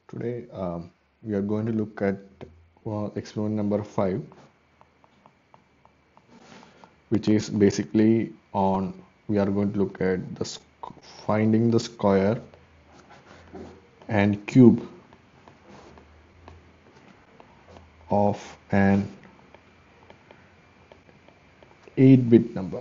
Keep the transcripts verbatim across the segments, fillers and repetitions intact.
Today um, we are going to look at uh, experiment number five, which is basically on we are going to look at the finding the square and cube of an eight bit number.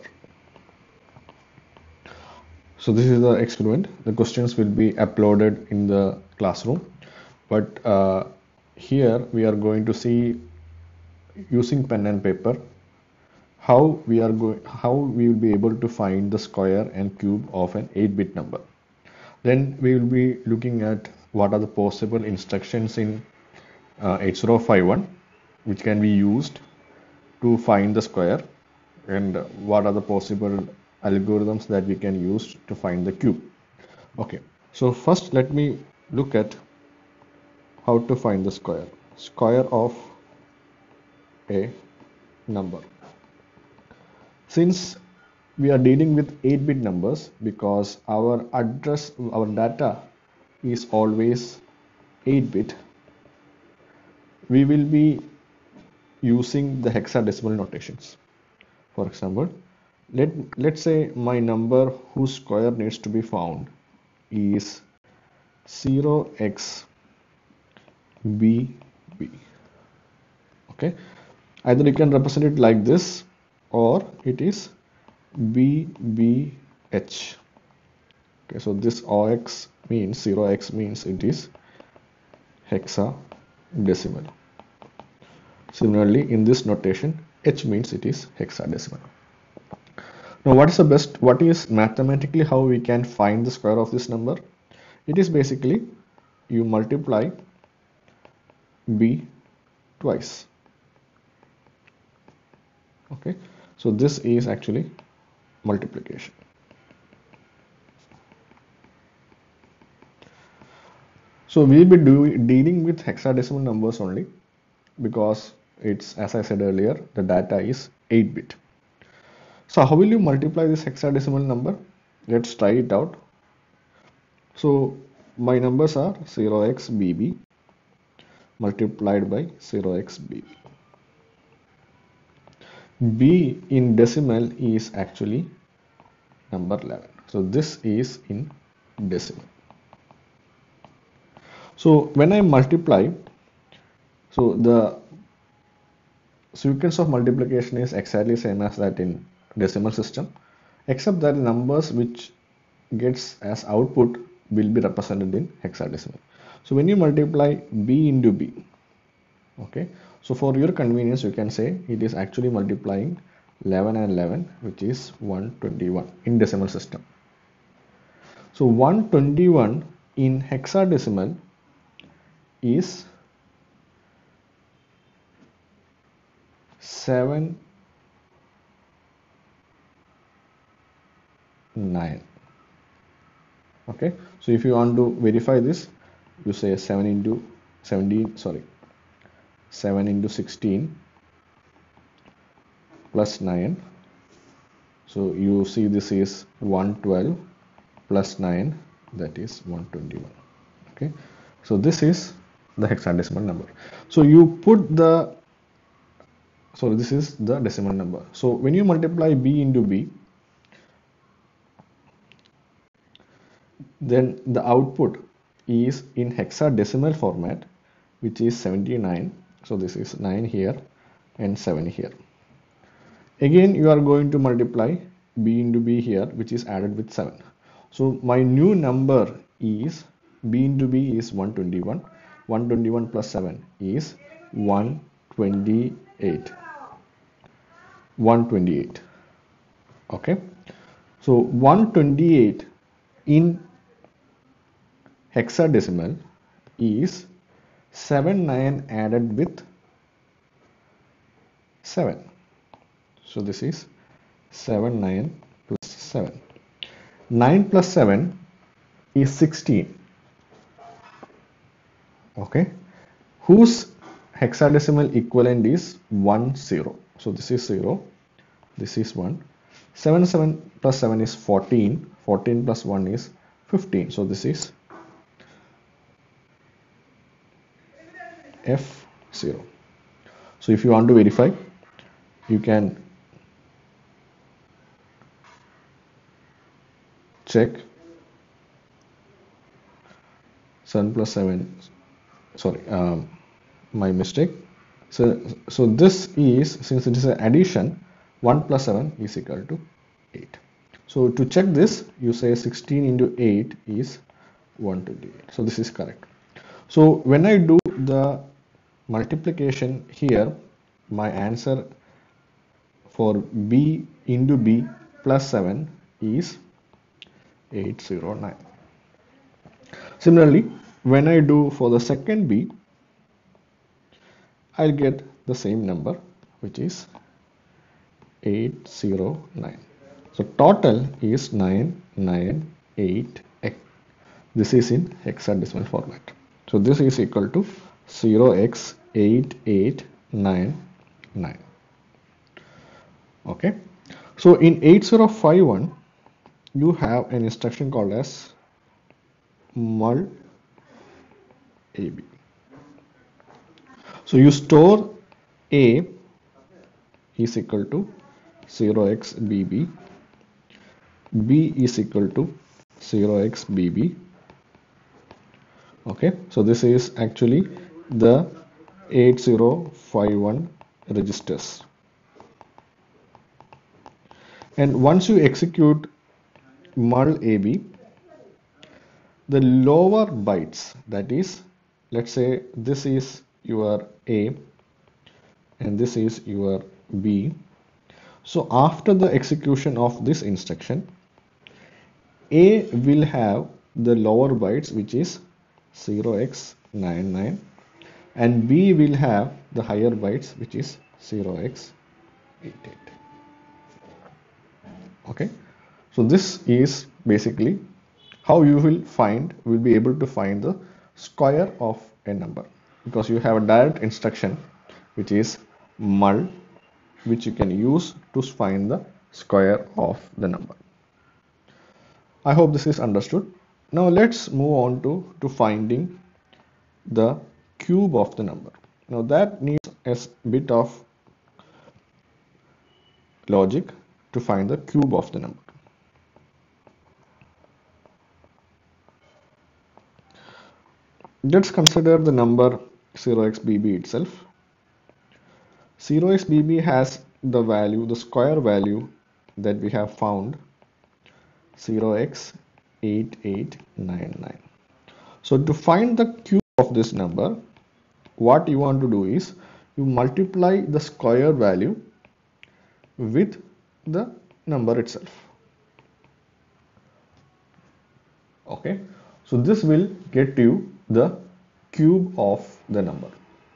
So this is the experiment. The questions will be uploaded in the classroom, but uh, here we are going to see using pen and paper how we are going how we will be able to find the square and cube of an eight bit number. Then we will be looking at what are the possible instructions in uh, eight zero five one which can be used to find the square, and what are the possible algorithms that we can use to find the cube. Okay, so first let me look at how to find the square square of a number. Since we are dealing with eight bit numbers, because our address our data is always eight bit, we will be using the hexadecimal notations. For example, let let's say my number whose square needs to be found is zero x b b. Okay, either you can represent it like this or it is b b h. Okay, so this O X means zero x means it is hexadecimal. Similarly, in this notation, h means it is hexadecimal. Now, what is the best, what is mathematically how we can find the square of this number? It is basically you multiply b twice. Okay, so this is actually multiplication. So we will be do, dealing with hexadecimal numbers only, because it's, as I said earlier, the data is eight bit. So how will you multiply this hexadecimal number? Let's try it out. So my numbers are zero x b b multiplied by zero x b b. B in decimal is actually number eleven. So this is in decimal. So when I multiply, so the sequence of multiplication is exactly same as that in decimal system, except that numbers which gets as output will be represented in hexadecimal. So when you multiply b into b, okay, so for your convenience you can say it is actually multiplying eleven and eleven, which is one hundred twenty-one in decimal system. So one hundred twenty-one in hexadecimal is seven nine. Okay, so if you want to verify this, you say seven into seventeen, sorry, seven into sixteen plus nine. So you see this is one hundred twelve plus nine, that is one hundred twenty-one. Okay, so this is the hexadecimal number. So you put the, so this is the decimal number. So when you multiply b into b, then the output is in hexadecimal format, which is seventy-nine. So this is nine here and seven here. Again you are going to multiply b into b here, which is added with seven. So my new number is b into b is one hundred twenty-one. one hundred twenty-one plus seven is one hundred twenty-eight. one hundred twenty-eight. Okay, so one hundred twenty-eight in hexadecimal is seventy-nine added with seven. So this is seventy-nine plus seven. nine plus seven is sixteen. Okay, whose hexadecimal equivalent is one zero. So this is zero, this is one. seven seven plus seven is fourteen. fourteen plus one is fifteen. So this is F zero. So if you want to verify, you can check seven plus seven, sorry, um, my mistake. So, so this is, since it is an addition, one plus seven is equal to eight. So to check this, you say sixteen into eight is one hundred twenty-eight. So this is correct. So when I do the multiplication here, my answer for B into B plus seven is eight hundred nine. Similarly, when I do for the second B, I'll get the same number, which is eight hundred nine. So total is nine nine eight. This is in hexadecimal format. So this is equal to zero x eight eight nine nine. Okay. So in eight zero five one, you have an instruction called as mul A B. So you store A is equal to zero x B B, B is equal to zero x B B. Okay, so this is actually the eight zero five one registers. And once you execute mul A B, the lower bytes, that is, let's say this is your A and this is your B. So after the execution of this instruction, A will have the lower bytes, which is zero x nine nine, and B will have the higher bytes, which is zero x eight eight. Okay, so this is basically how you will find, will be able to find the square of a number, because you have a direct instruction which is mul, which you can use to find the square of the number. I hope this is understood. Now let's move on to, to finding the cube of the number. Now that needs a bit of logic to find the cube of the number. Let's consider the number zero x B B itself. zero x B B has the value, the square value that we have found, zero x eight eight nine nine. So to find the cube of this number, what you want to do is you multiply the square value with the number itself. Okay, so this will get you the cube of the number.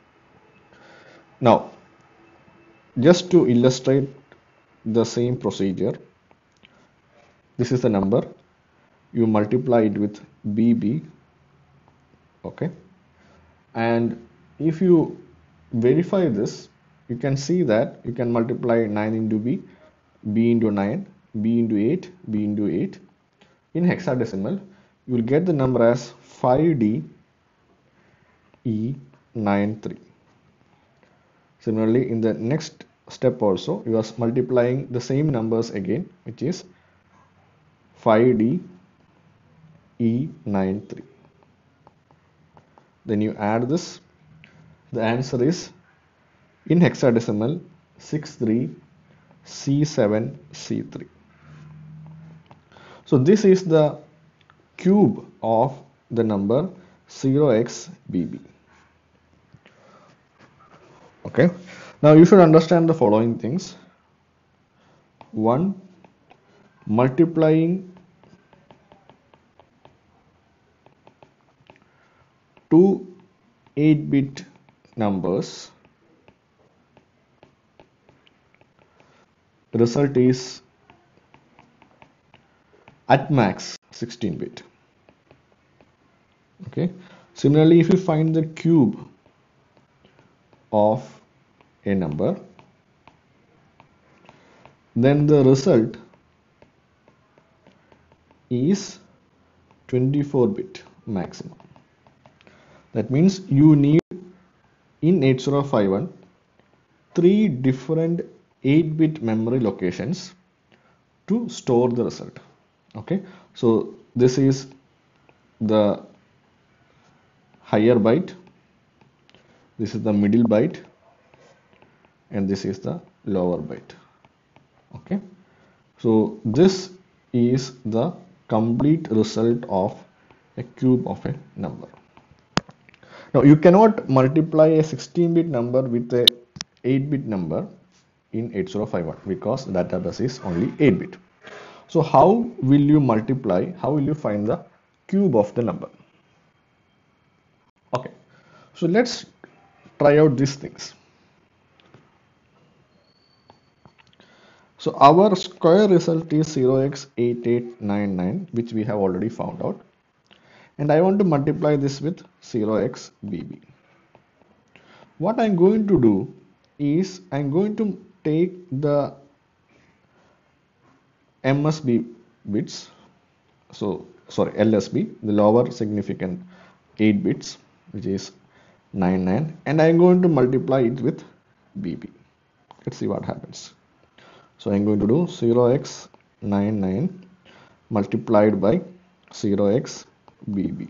Now, just to illustrate the same procedure, this is the number, you multiply it with B B. Okay, and if you verify this, you can see that you can multiply nine into B, B into nine, B into eight, B into eight. In hexadecimal, you will get the number as five D E ninety-three. Similarly, in the next step also, you are multiplying the same numbers again, which is five D E ninety-three. Then you add this. The answer is in hexadecimal sixty-three C seven C three. So this is the cube of the number zero x B B. Okay. Now you should understand the following things. One, multiplying two eight bit numbers, the result is at max sixteen bit. Okay. Similarly, if you find the cube of a number, then the result is twenty-four bit maximum. That means you need in eight zero five one three different eight bit memory locations to store the result. Okay, so this is the higher byte, this is the middle byte, and this is the lower byte. Okay, so this is the complete result of a cube of a number. Now you cannot multiply a sixteen bit number with a eight bit number in eight zero five one because database is only eight bit. So how will you multiply, how will you find the cube of the number? Okay, so let's try out these things. So our square result is zero x eight eight nine nine, which we have already found out. And I want to multiply this with zero x b b. What I'm going to do is I'm going to take the M S B bits, so sorry L S B, the lower significant eight bits, which is nine nine, and I'm going to multiply it with B B. Let's see what happens. So I'm going to do zero x nine nine multiplied by zero x b b.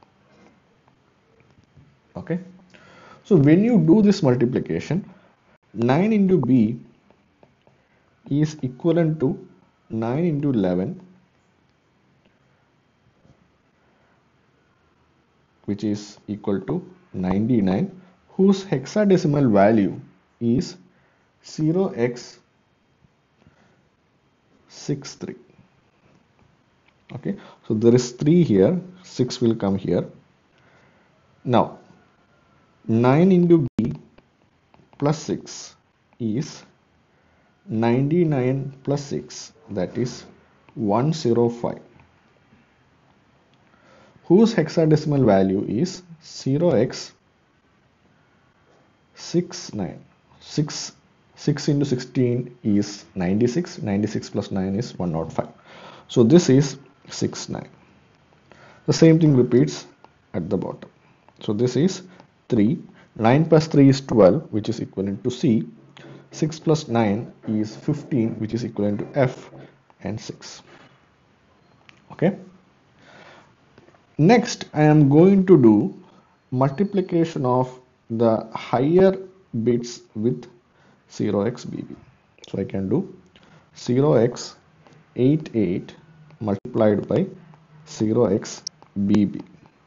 Okay, so when you do this multiplication, nine into b is equivalent to nine into eleven, which is equal to ninety-nine, whose hexadecimal value is zero x sixty-three. Okay, so there is three here, six will come here. Now nine into b plus six is ninety-nine plus six, that is one hundred five, whose hexadecimal value is zero x sixty-nine. six, six into sixteen is ninety-six, ninety-six plus nine is one hundred five. So this is sixty-nine. The same thing repeats at the bottom. So this is three, nine plus three is twelve, which is equivalent to C. six plus nine is fifteen, which is equivalent to F, and six. Okay. Next, I am going to do multiplication of the higher bits with zero x b b. So I can do zero x eighty-eight multiplied by zero x b b.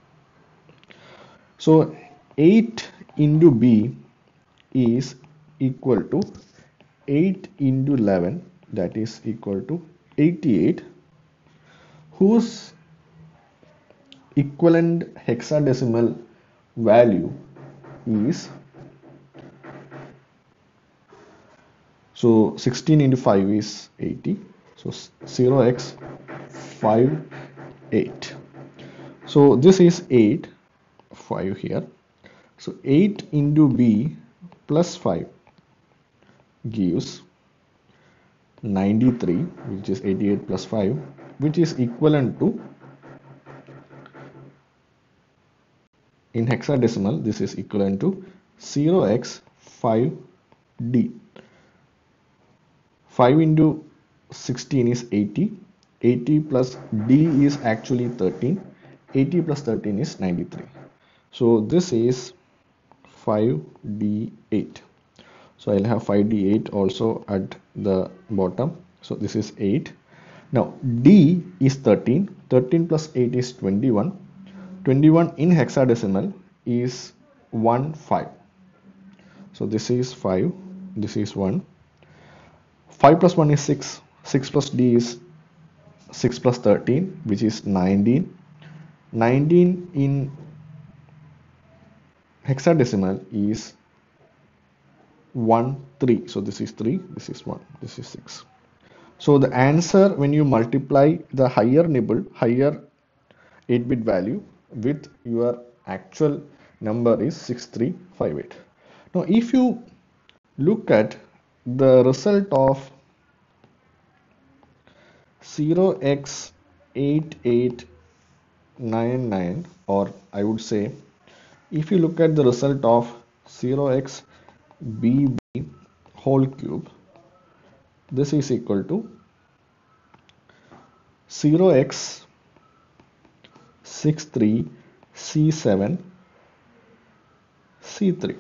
So eight into b is equal to eight into eleven, that is equal to eighty-eight, whose equivalent hexadecimal value is, so sixteen into five is eighty, so zero x fifty-eight. So this is eight, five here. So eight into b plus five gives ninety-three, which is eighty-eight plus five, which is equivalent to, in hexadecimal, this is equivalent to zero x five d. five into sixteen is eighty, eighty plus d is actually thirteen, eighty plus thirteen is ninety-three. So this is five d eight. So I'll have five d eight also at the bottom. So this is eight. Now d is thirteen, thirteen plus eight is twenty-one, twenty-one in hexadecimal is one five. So this is five, this is one. five plus one is six, six plus d is six plus thirteen, which is nineteen. nineteen in hexadecimal is one three. So this is three, this is one, this is six. So the answer, when you multiply the higher nibble, higher eight bit value with your actual number, is six three five eight. Now if you look at the result of zero x eight eight nine nine, or I would say if you look at the result of zero x b b whole cube. This is equal to zero x six three c seven c three.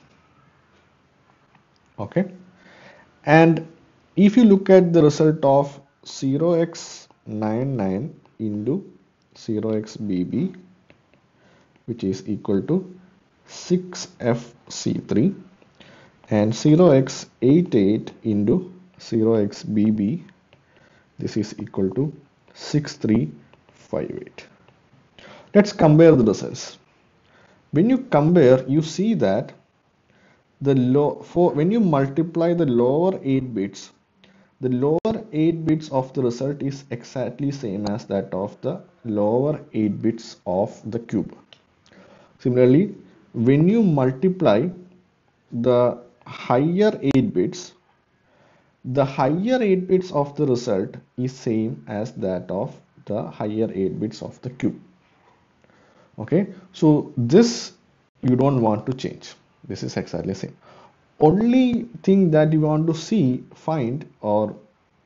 Okay, and if you look at the result of zero x nine nine into zero x b b, which is equal to six f c three, and zero x eight eight into zero x b b, this is equal to six three five eight. Let's compare the results. When you compare, you see that the low for when you multiply the lower eight bits, the lower eight bits of the result is exactly same as that of the lower eight bits of the cube. Similarly, when you multiply the higher eight bits, the higher eight bits of the result is same as that of the higher eight bits of the cube. Okay, so this you don't want to change. This is exactly same. Only thing that you want to see, find, or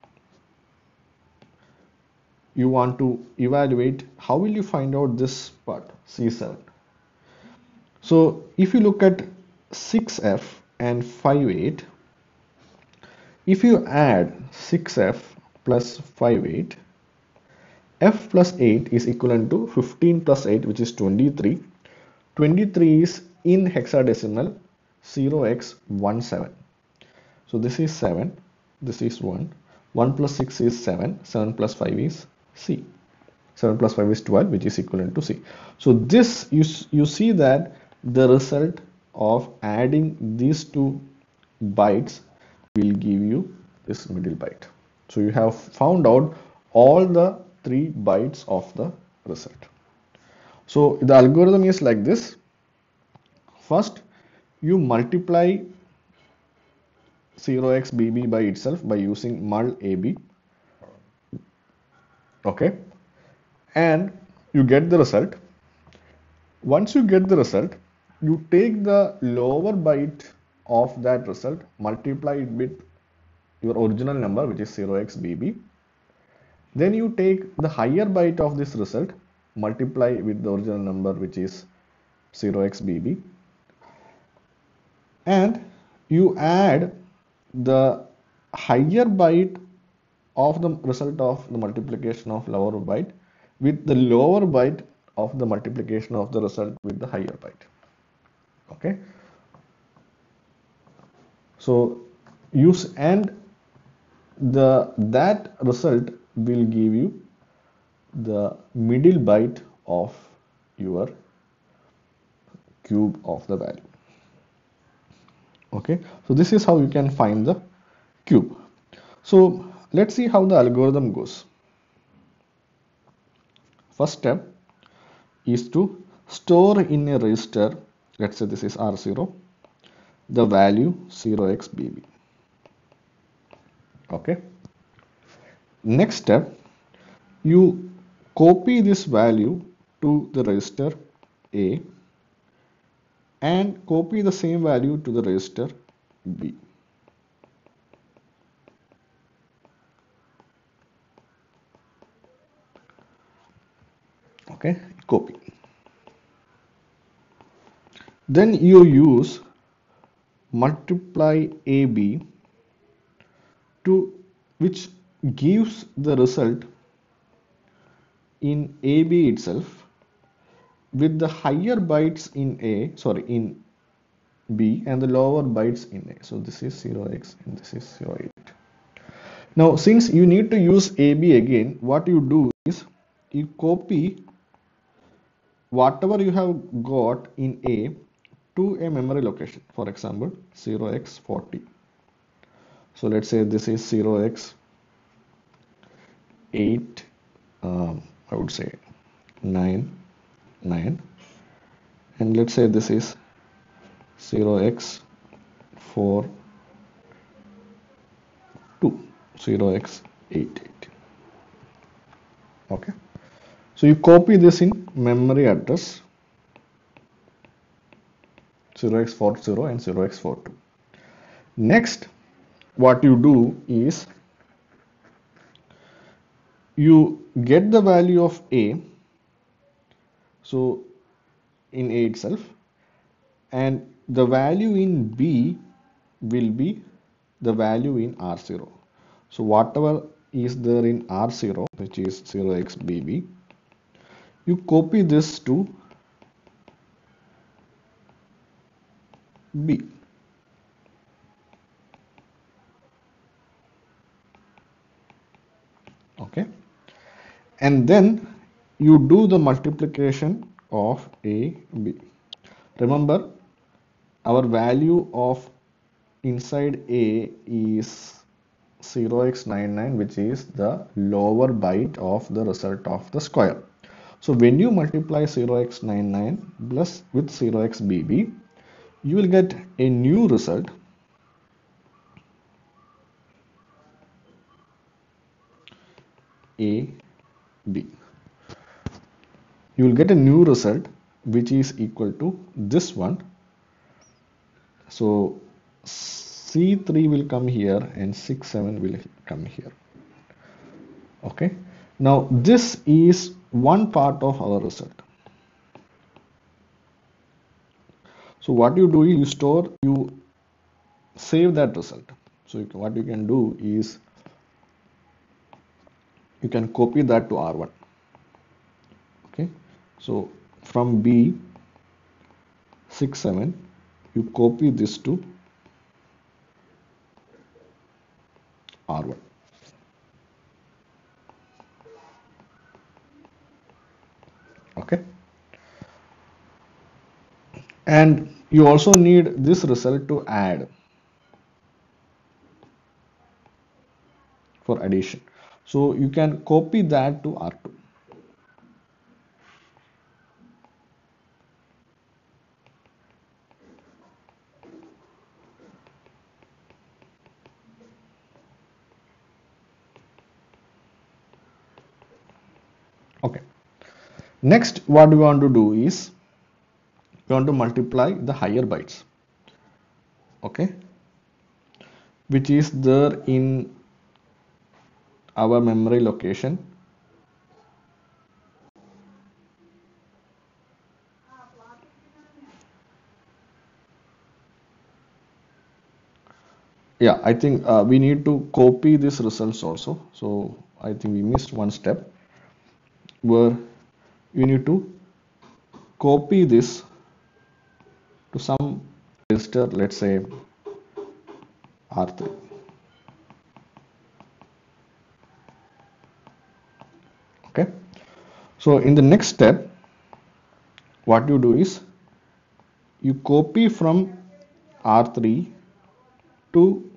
you want to evaluate, how will you find out this part C seven? So if you look at six f and five eight, if you add six f plus five eight, f plus eight is equivalent to fifteen plus eight, which is twenty-three. twenty-three is in hexadecimal zero x seventeen. So this is seven, this is one. one plus six is seven, seven plus five is C. seven plus five is twelve, which is equivalent to C. So this, you, you see that the result of adding these two bytes will give you this middle byte. So you have found out all the three bytes of the result. So the algorithm is like this. First, you multiply zero x b b by itself by using mul A B. Okay, and you get the result. Once you get the result, you take the lower byte of that result, multiply it with your original number, which is zero x b b. Then you take the higher byte of this result, multiply with the original number, which is zero x b b, and you add the higher byte of the result of the multiplication of lower byte with the lower byte of the multiplication of the result with the higher byte. Okay, so use, and the that result will give you the middle byte of your cube of the value. Okay, so this is how you can find the cube. So let's see how the algorithm goes. First step is to store in a register, let's say this is R zero, the value zero x b b. Okay, next step, you copy this value to the register A and copy the same value to the register B. Okay, copy. Then you use multiply A B to, which gives the result in A B itself with the higher bytes in A, sorry, in B and the lower bytes in A. So this is zero x and this is zero eight. Now since you need to use A B again, what you do is you copy whatever you have got in A to a memory location, for example zero x forty. So let's say this is zero x eight, um, I would say nine nine, and let's say this is zero x four two, zero x eight eight. Okay, so you copy this in memory address zero x forty and zero x forty-two. Next, what you do is you get the value of A, so in A itself, and the value in B will be the value in R zero. So whatever is there in R zero, which is zero x B B, you copy this to B. Okay, and then you do the multiplication of A, B. Remember, our value of inside A is zero x ninety-nine, which is the lower byte of the result of the square. So when you multiply zero x ninety-nine plus with zero x B B, you will get a new result A, B. You will get a new result which is equal to this one. So C three will come here and six seven will come here. Okay. Now this is one part of our result. So what you do is you store, you save that result. So you can, what you can do is you can copy that to R one. Okay. So from B six seven, you copy this to R one. Okay. And you also need this result to add for addition. So you can copy that to R two. Okay. Next, what we want to do is we want to multiply the higher bytes. Okay. Which is there in our memory location. Yeah, I think uh, we need to copy these results also. So I think we missed one step where you need to copy this to some register, let's say R three. Okay. So in the next step, what you do is you copy from R three to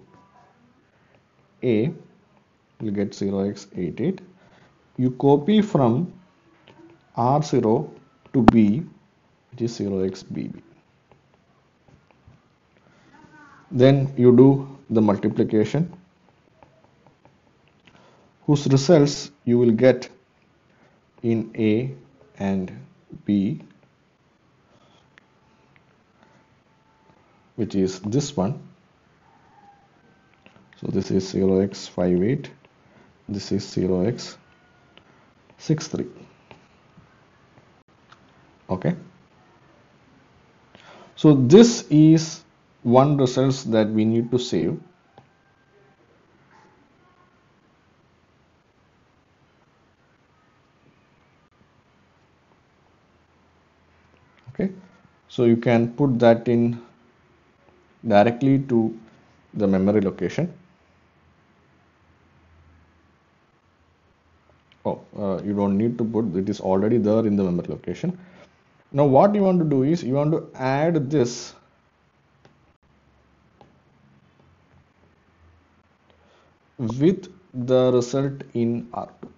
A, you get zero x eighty-eight. You copy from R zero to B, which is zero x B B. Then you do the multiplication, whose results you will get in A and B, which is this one. So this is zero x fifty-eight, this is zero x sixty-three. Okay. So this is one results that we need to save. Okay. So you can put that in directly to the memory location. Oh, uh, you don't need to put, it is already there in the memory location. Now what you want to do is you want to add this with the result in R two.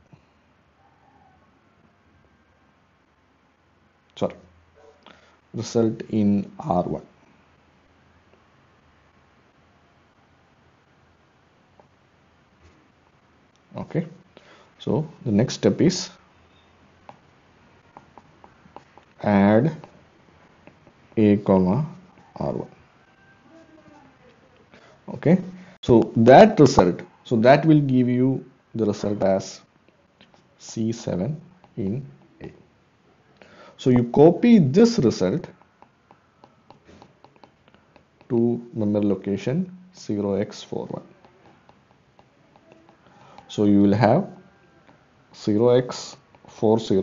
Sorry, result in R one. Okay. So the next step is add A comma R one. Okay, so that result, so that will give you the result as C seven in A. So you copy this result to memory location zero x forty-one. So you will have zero x forty,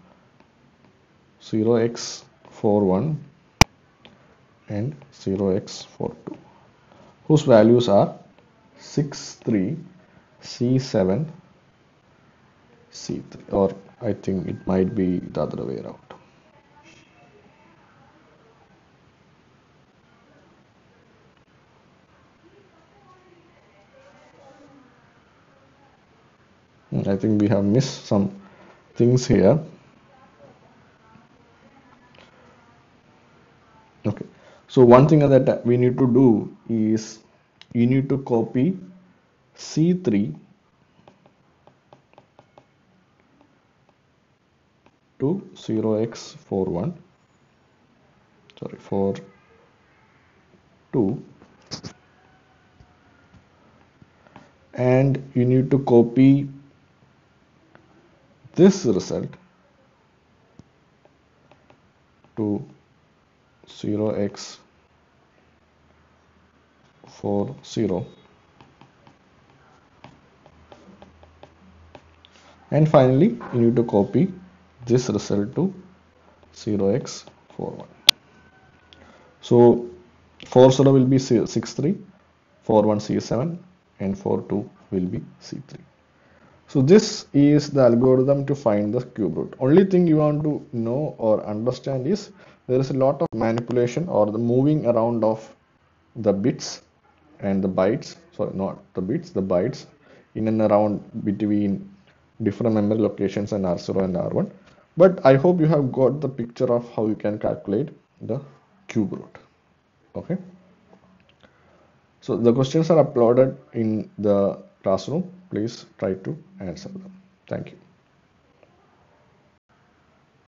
zero x forty-one and zero x forty-two, whose values are six three, C seven, C three, or I think it might be the other way around. I think we have missed some things here. Okay, so one thing that we need to do is you need to copy C three to zero x forty-one, sorry, forty-two, and you need to copy this result to zero x forty, and finally you need to copy this result to zero x forty-one. So forty will be six three, forty-one C seven, and forty-two will be C three. So this is the algorithm to find the cube root. Only thing you want to know or understand is there is a lot of manipulation or the moving around of the bits and the bytes, sorry, not the bits, the bytes in and around between different memory locations and R zero and R one. But I hope you have got the picture of how you can calculate the cube root. Okay. So the questions are uploaded in the classroom. Please try to answer them. Thank you.